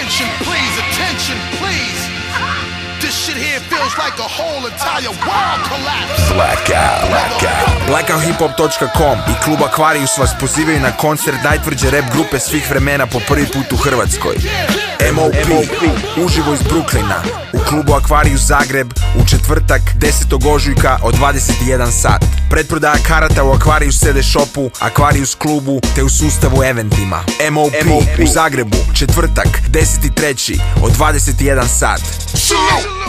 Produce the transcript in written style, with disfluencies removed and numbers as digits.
attention, please. This shit here feels like the whole entire world collapsed. Blackouthiphop.com i klub Aquarius vas pozivaju na koncert najtvrđe rap grupe svih vremena po prvi put u Hrvatskoj. M.O.P. uživo iz Brooklyna u klubu Aquarius Zagreb u četvrtak 10. ožujka od 21 sat. Pretprodaja karata u Aquarius CD shopu, Aquarius klubu te u sustavu eventima. M.O.P. u Zagrebu četvrtak 10.3. od 21 sat.